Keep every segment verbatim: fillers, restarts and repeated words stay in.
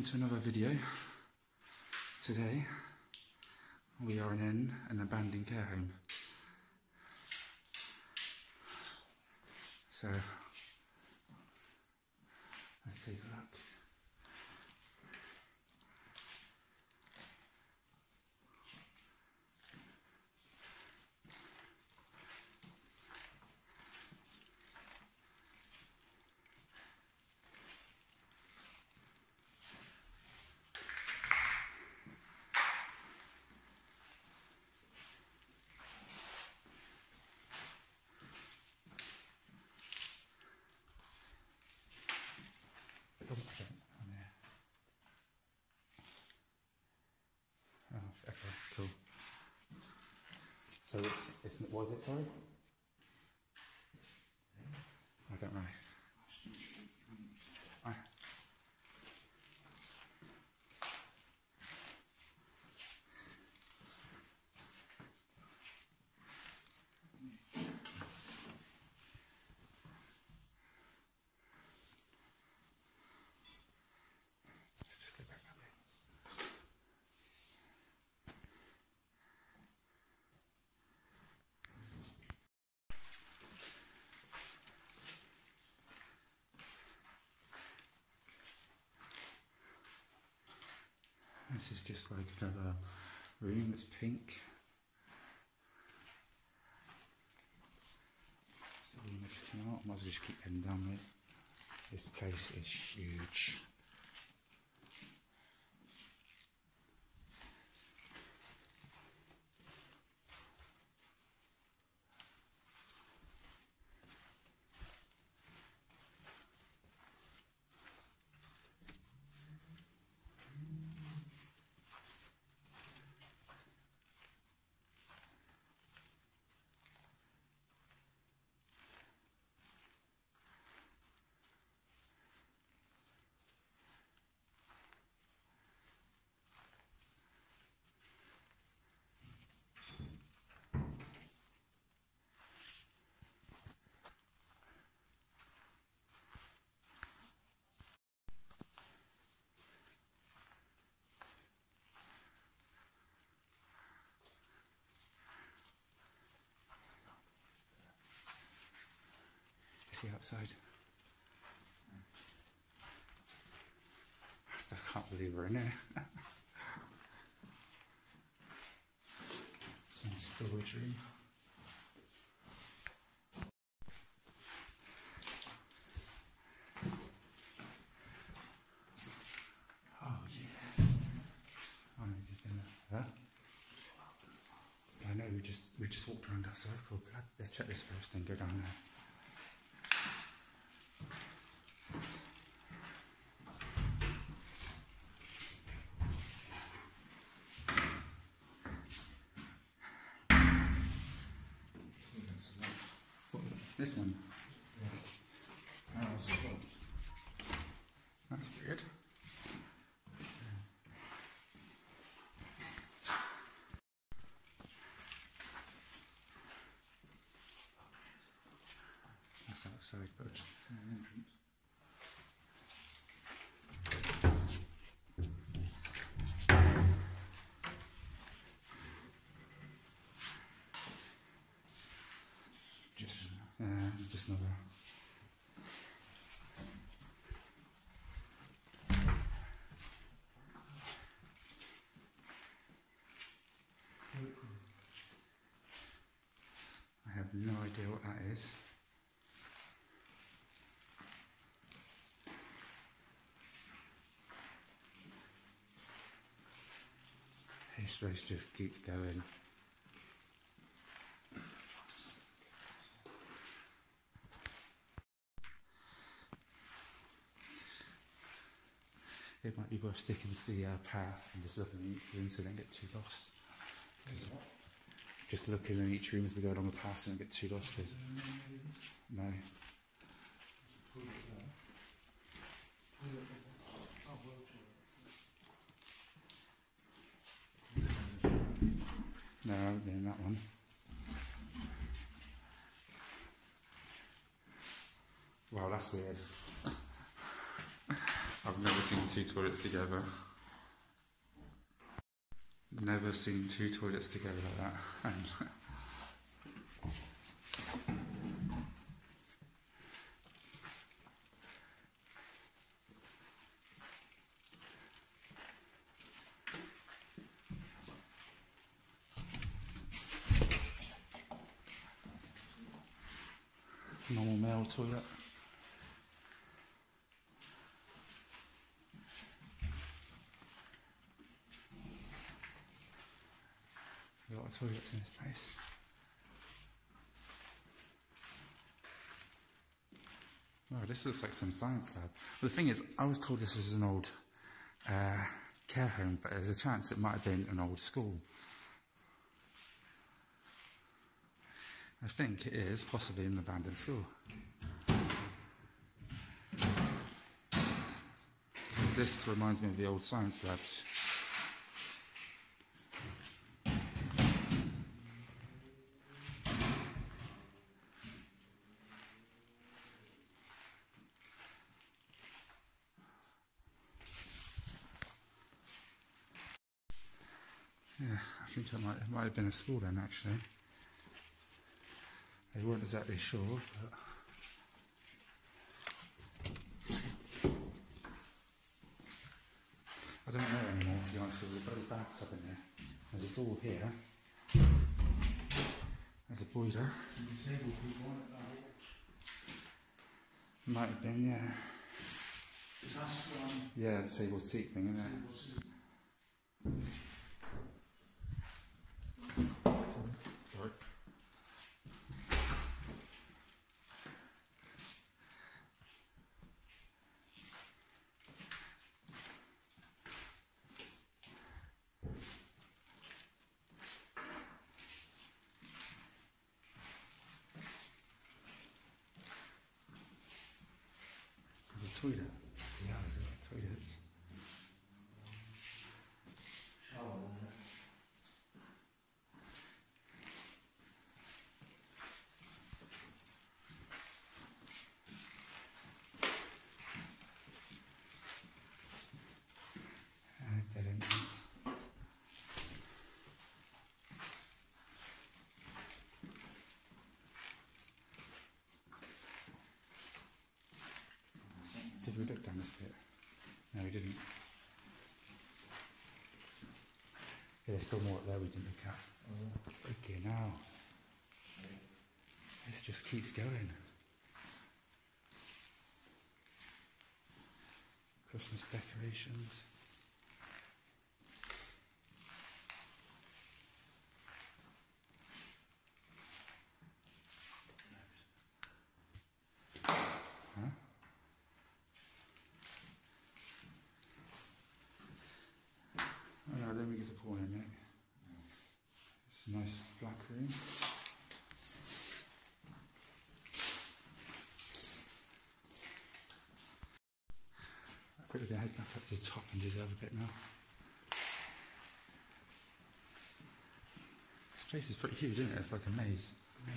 welcome to another video. Today we are in an abandoned care home. So let's take a look. Oh, okay, cool. So it's, it's, what is it, sorry? I don't know. I, let's just go back up there. This is just like another room, it's pink. So we just came out, might as well just keep heading down there. This place is huge. See outside. I still can't believe we're in there. Some storage room. Oh yeah. Oh no, just in there. Huh? I know we just we just walked around that circle, but let's check this first and go down there. This one? Yeah. Oh, that's weird. That's outside, but an entrance. Just, uh, just another. I have no idea what that is. This place just keeps going. It might be worth sticking to the uh, path and just looking in each room so they don't get too lost. Just looking in each room as we go along the path so they don't get too lost. Cause no. No, I haven't been in that one. Wow, that's weird. I've never seen two toilets together. Never seen two toilets together like that. And normal male toilet. A lot of toilets in this place. Oh, this looks like some science lab. But the thing is, I was told this is an old uh, care home, but there's a chance it might have been an old school. I think it is possibly an abandoned school. Because this reminds me of the old science labs. Yeah, I think it might, it might have been a school then, actually. They weren't exactly sure, but... I don't know anymore, to be honest, because there's a bloody bathtub in there. There's a door here. There's a boiler. Disabled people on it, though. Might have been, yeah. Is that um, Yeah, disabled seat thing, isn't it? Sorry. There's a toilet. Yeah, there's a toilets. shower there? And a dead end. Did we look down this bit? No, we didn't. Yeah, there's still more up there we didn't look at. Oh, Freaking hell. This just keeps going. Christmas decorations. Huh? Oh no, I don't think it's a porn in it. It's a nice black room. I think we're going to head back up to the top and do the other bit now. This place is pretty huge, isn't it? It's like a maze.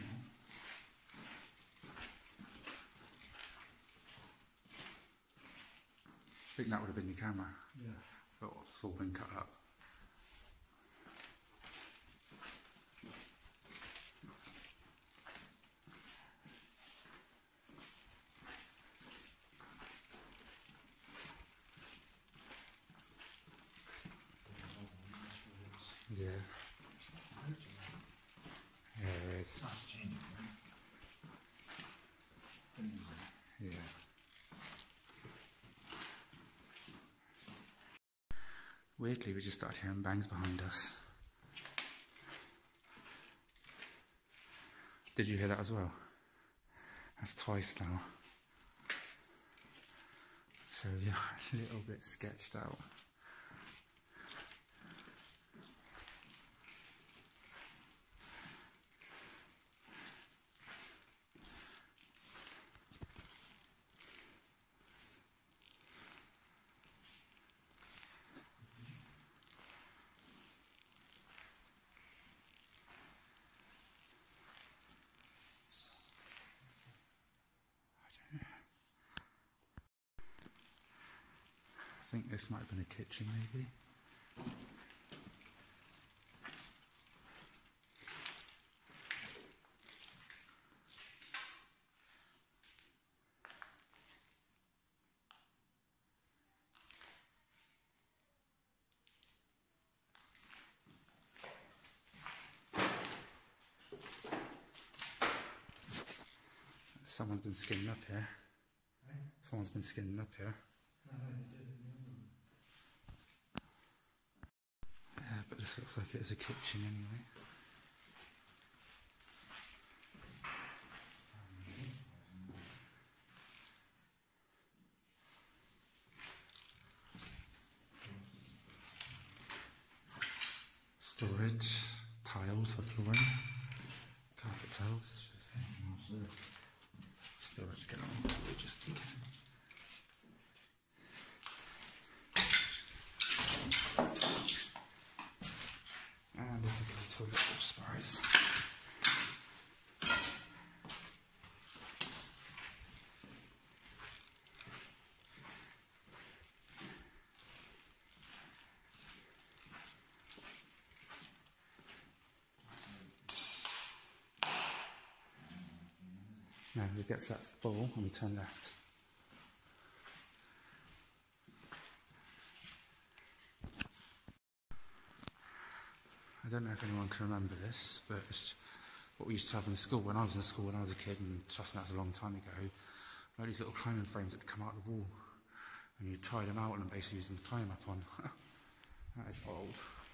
I think that would have been your camera, yeah. but it's all been cut up. Yeah. Yeah, there is. That's changing, right? Yeah. Weirdly, we just started hearing bangs behind us. Did you hear that as well? That's twice now. So yeah, a little bit sketched out. think this might have been a kitchen, maybe. Someone's been skinning up here. Someone's been skinning up here. Yeah, but this looks like it's a kitchen anyway. Storage, tiles for flooring, carpet tiles. Storage going on, just again. And there's a little toilet for spies. Now it gets that full and we turn left. I don't know if anyone can remember this, but it's what we used to have in school when I was in school when I was a kid, and trust me, that's a long time ago. We had these little climbing frames that would come out of the wall, and you'd tie them out and basically use them to climb up on. That is old.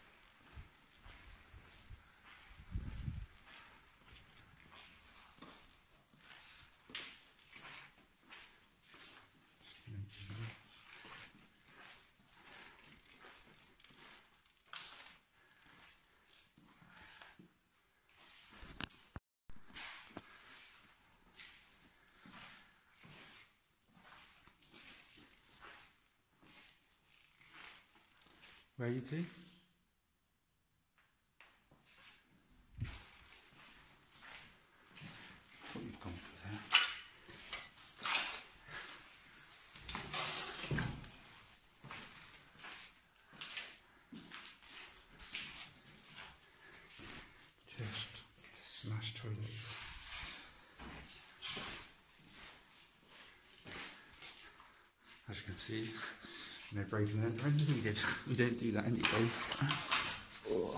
Where are you two? What you've gone for there? Just smash toilets. As you can see, no breaking and entering needed. We don't do that anyway. Oh.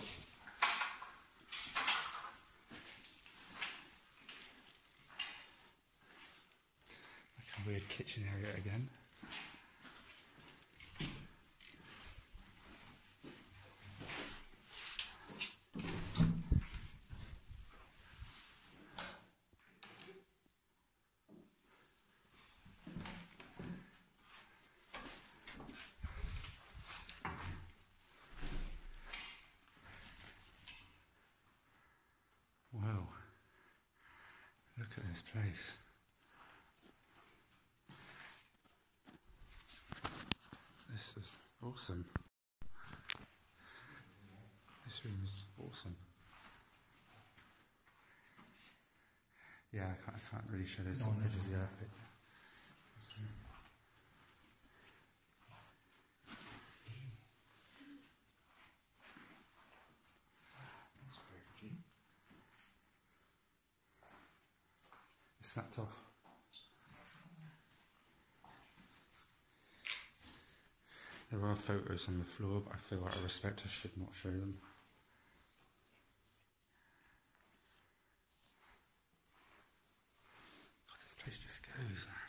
Like a weird kitchen area again. Wow, look at this place. This is awesome. This room is awesome. Yeah, I can't, I can't really show those top pictures yet. But snapped off. There are photos on the floor, but I feel out of respect I should not show them. God, this place just goes, man.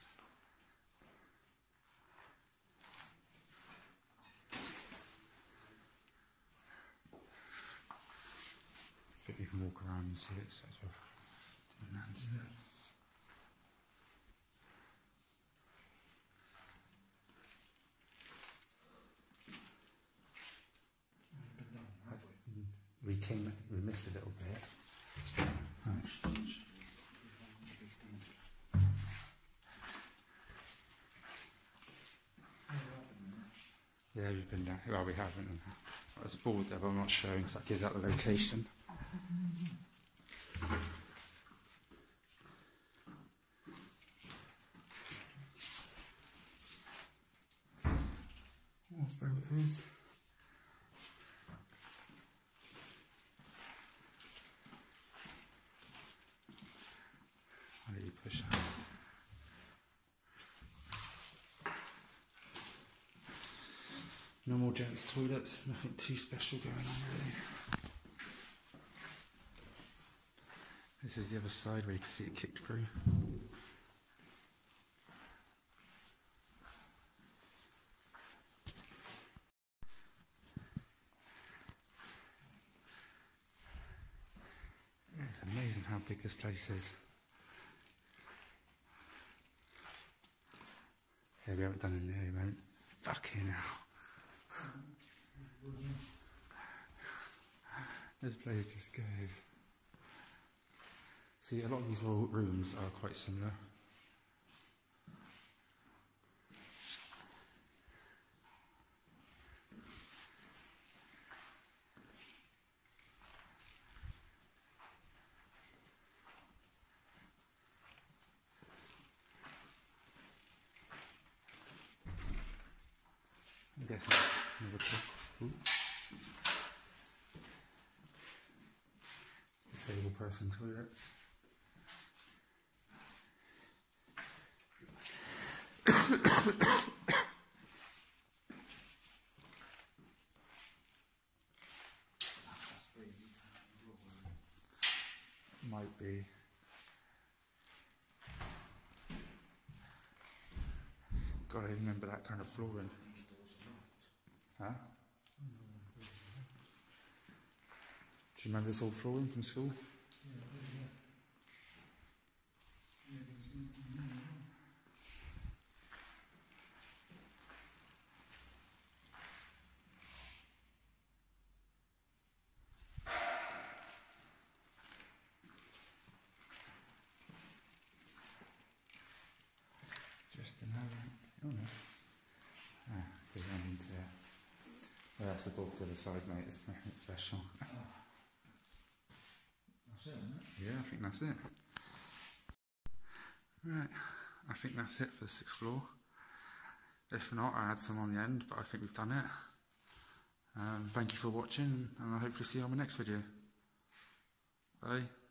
I think you can walk around and see it, so that's what I'm doing that instead. We came, we missed a little bit. Right. Yeah, we've been down. Well, we haven't. There's a board there, but I'm not showing because that gives out the location. Normal gents toilets, nothing too special going on really. This is the other side where you can see it kicked through. It's amazing how big this place is. Yeah, we haven't done in there, mate. Fucking hell. This place just goes. See, a lot of these rooms are quite similar. I guess that's another talk. Disabled person toilets. Might be. God, I remember that kind of flooring. Huh? Do you remember this old flooring from school? Just another. Oh no. Ah, they went into there. Well, that's the door to the side, mate. It's nothing special. That's it, isn't it? Yeah, I think that's it. Right, I think that's it for this explore. If not, I had some on the end, but I think we've done it. Um, thank you for watching, and I'll hopefully see you on my next video. Bye.